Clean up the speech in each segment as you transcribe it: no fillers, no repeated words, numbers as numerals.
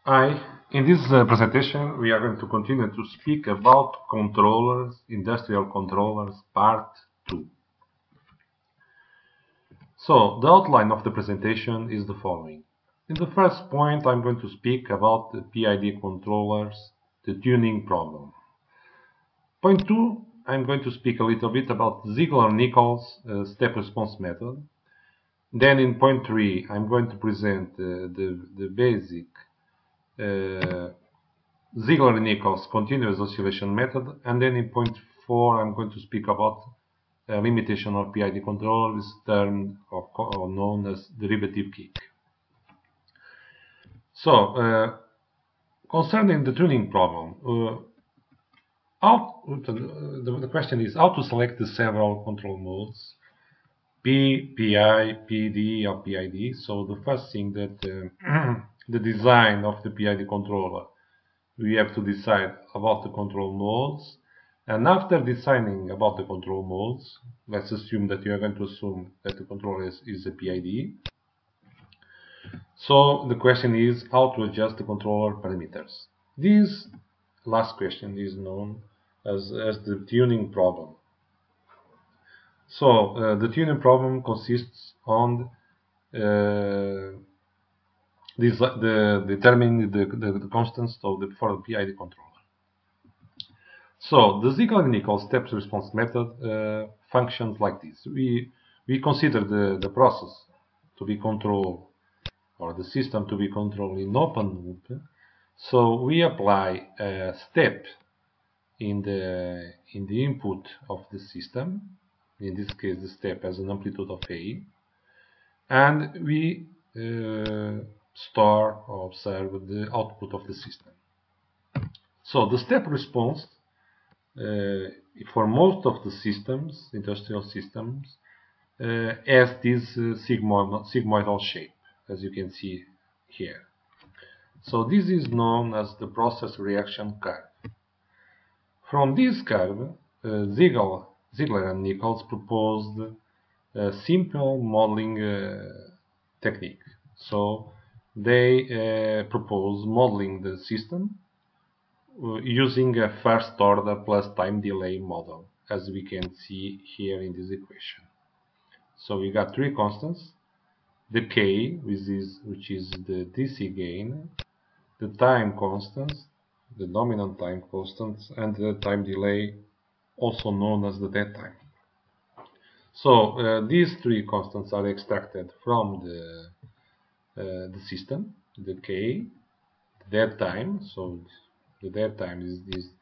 Hi, in this presentation we are going to continue to speak about controllers, industrial controllers, part 2. So, the outline of the presentation is the following. In the first point I'm going to speak about the PID controllers, the tuning problem. Point 2, I'm going to speak a little bit about Ziegler-Nichols step response method. Then in point 3 I'm going to present the basic Ziegler-Nichols continuous oscillation method, and then in point 4 I'm going to speak about a limitation of PID controllers termed or known as derivative kick. So, concerning the tuning problem, the question is how to select the several control modes P, PI, PD, or PID. So the first thing that the design of the PID controller, we have to decide about the control modes, and after deciding about the control modes, let's assume that you are going to assume that the controller is a PID. So the question is how to adjust the controller parameters. This last question is known as the tuning problem. So the tuning problem consists on determining the constants for the PID controller. So the Ziegler-Nichols steps response method functions like this. We consider the process to be controlled, or the system to be controlled in open loop. So we apply a step in the input of the system. In this case, the step has an amplitude of A, and we store or observe the output of the system. So the step response for most of the systems, industrial systems, has this sigmoidal shape, as you can see here. So this is known as the process reaction curve. From this curve, Ziegler and Nichols proposed a simple modeling technique. So they propose modeling the system using a first order plus time delay model, as we can see here in this equation. So we got three constants: the K, which is the DC gain, the time constants, the dominant time constants, and the time delay, also known as the dead time. So these three constants are extracted from the system: the K, the dead time. So the dead time is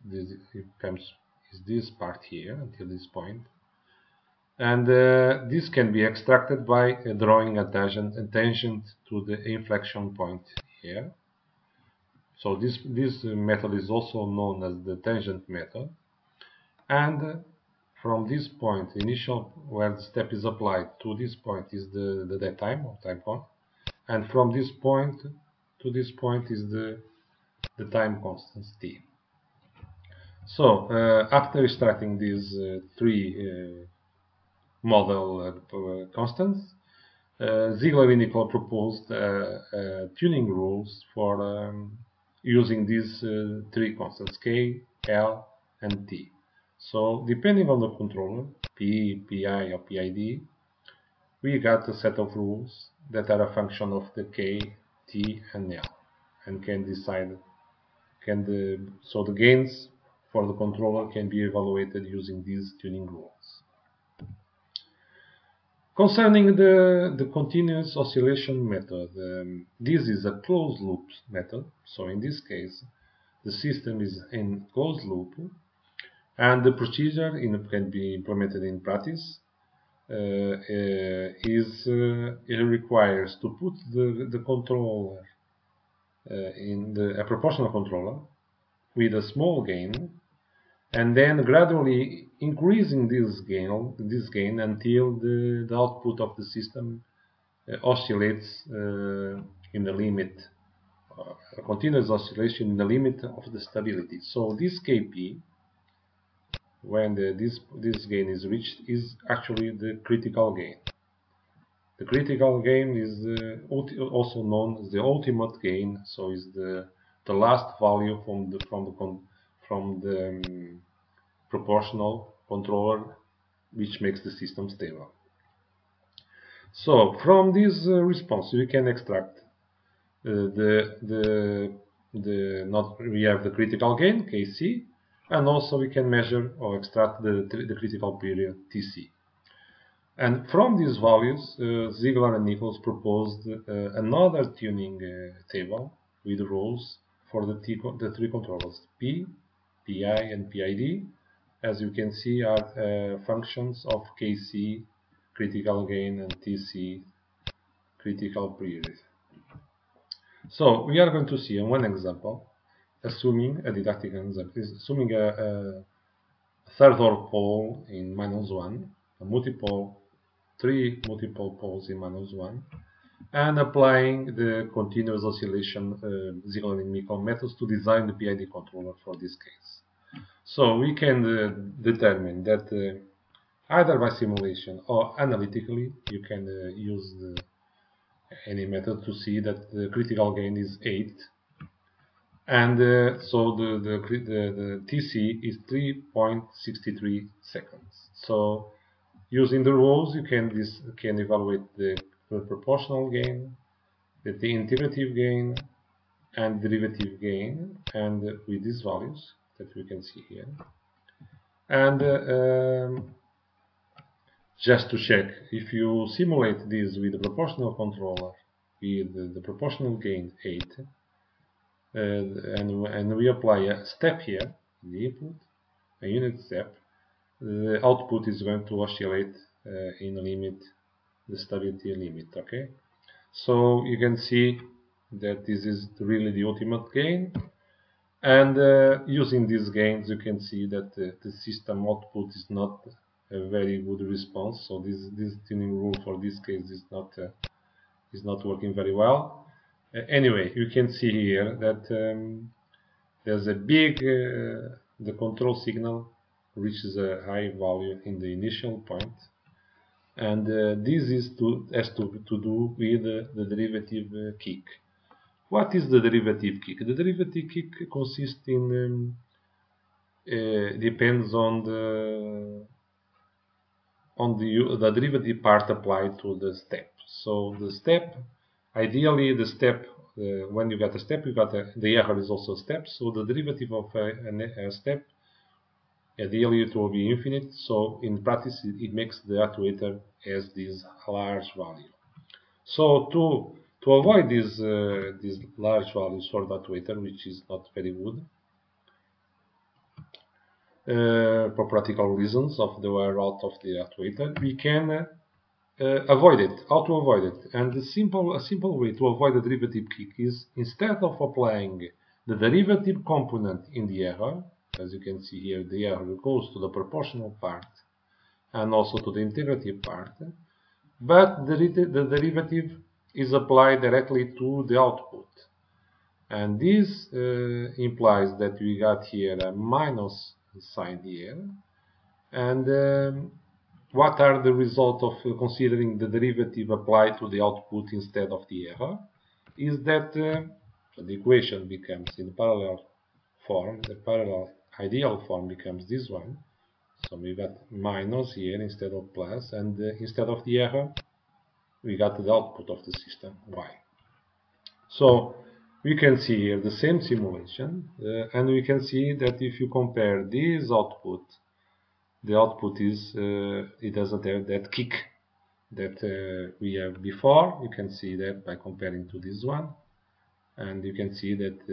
this part here until this point, and this can be extracted by drawing a tangent to the inflection point here. So this method is also known as the tangent method, and from this point initial where the step is applied to this point is the dead time or time point, and from this point to this point is the time constant t. So after extracting these three model constants, Ziegler and Nichols proposed tuning rules for using these three constants K, L, and T. So depending on the controller, P, PI, or PID, we got a set of rules that are a function of the K, T, and L, and can decide so the gains for the controller can be evaluated using these tuning rules. Concerning the continuous oscillation method, this is a closed loop method. So in this case, the system is in closed loop, and the procedure can be implemented in practice. It requires to put the controller in a proportional controller with a small gain, and then gradually increasing this gain until the output of the system oscillates in the limit, a continuous oscillation in the limit of the stability. So this Kp, when this gain is reached, is actually the critical gain. The critical gain is also known as the ultimate gain, so is the last value from the proportional controller, which makes the system stable. So from this response we can extract we have the critical gain Kc, and also we can measure or extract the critical period Tc. And from these values, Ziegler and Nichols proposed another tuning table with rules for the three controllers P, Pi, and PID. As you can see, are functions of Kc critical gain and Tc critical period. So we are going to see in one example, assuming a didactic example, is assuming a third order pole in -1, three multiple poles in -1, and applying the continuous oscillation Ziegler and Nichols methods to design the PID controller for this case. So we can determine that either by simulation or analytically, you can use any method to see that the critical gain is 8, and so the Tc is 3.63 seconds. So using the rules, you can evaluate the proportional gain, the integrative gain, and derivative gain, and with these values that we can see here. And just to check, if you simulate this with the proportional controller with the proportional gain 8, and we apply a step here in the input, a unit step, the output is going to oscillate in a limit, the stability limit. Okay, so you can see that this is really the ultimate gain, and using these gains you can see that the system output is not a very good response. So this tuning rule for this case is not working very well. Anyway, you can see here that there's a big the control signal reaches a high value in the initial point, and this has to do with the derivative kick. What is the derivative kick? The derivative kick consists in depends on the derivative part applied to the step. So the step, ideally the step, when you got a step, you got the error is also a step. So the derivative of a step, ideally it will be infinite. So in practice it makes the actuator as this large value. So to avoid these large values for the actuator, which is not very good, for practical reasons of the wear out of the actuator, we can avoid it. How to avoid it? And a simple way to avoid the derivative kick is, instead of applying the derivative component in the error, as you can see here, the error goes to the proportional part and also to the integrative part, but the derivative is applied directly to the output. And this implies that we got here a minus sign here. And what are the results of considering the derivative applied to the output instead of the error? Is that the equation becomes in the parallel form, the parallel ideal form becomes this one. So we got minus here instead of plus, and instead of the error, we got the output of the system, y. So we can see here the same simulation, and we can see that if you compare this output, the output is, it doesn't have that kick that we have before. You can see that by comparing to this one, and you can see that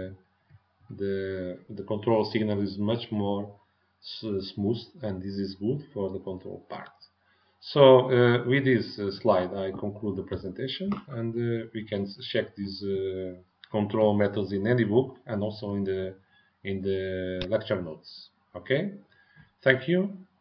the control signal is much more smooth, and this is good for the control part. So with this slide I conclude the presentation, and we can check these control methods in any book and also in the lecture notes. Okay, thank you.